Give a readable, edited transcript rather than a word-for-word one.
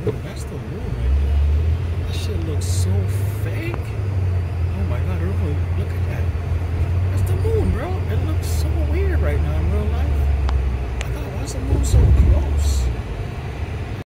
Oh, that's the moon right there. That shit looks